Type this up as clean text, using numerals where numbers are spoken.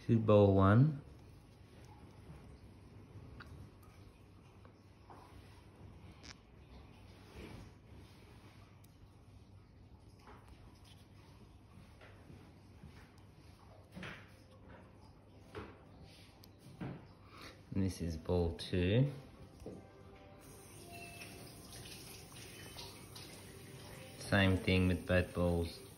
to bowl 1. And this is ball 2. Same thing with both balls.